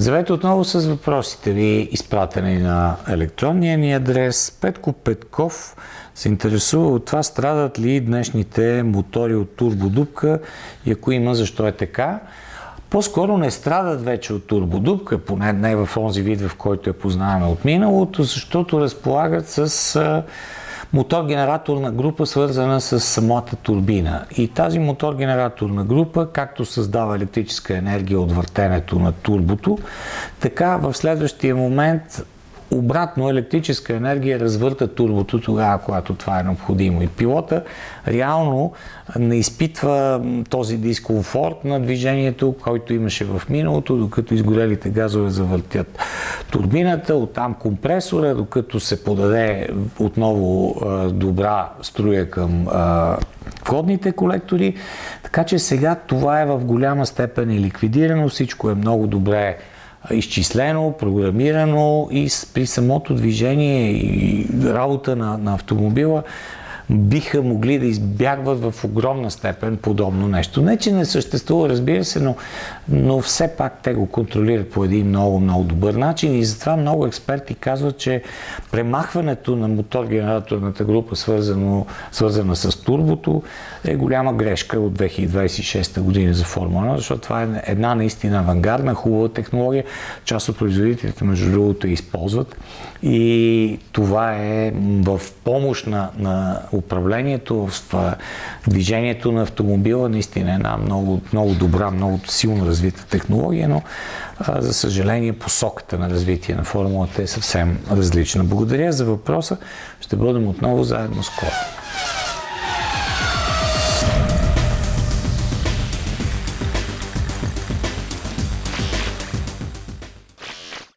Здравейте отново с въпросите ви, изпратени на електронния ни адрес. Петко Петков се интересува от това, страдат ли днешните мотори от турбодупка и ако има, защо е така. По-скоро не страдат вече от турбодупка, поне не в онзи вид, в който я познаваме от миналото, защото разполагат с мотор-генераторна група, свързана с самата турбина. И тази мотор-генераторна група, както създава електрическа енергия от въртенето на турбото, така в следващия момент обратно електрическа енергия развърта турбото тогава, когато това е необходимо. И пилота реално не изпитва този дискомфорт на движението, който имаше в миналото, докато изгорелите газове завъртят турбината, оттам компресора, докато се подаде отново добра струя към входните колектори. Така че сега това е в голяма степен и ликвидирано, всичко е много добре изчислено, програмирано и при самото движение и работа на автомобила биха могли да избягват в огромна степен подобно нещо. Не, че не съществува, разбира се, но все пак те го контролират по един много добър начин и затова много експерти казват, че премахването на мотор-генераторната група, свързана с турбото, е голяма грешка от 2026 година за Формула 1, защото това е една наистина авангардна, хубава технология. Част от производителите, между другото, я използват и това е в помощ на управлението, в движението на автомобила, наистина една много добра, много силно развита технология, но за съжаление посоката на развитие на формулата е съвсем различна. Благодаря за въпроса. Ще бъдем отново заедно скоро.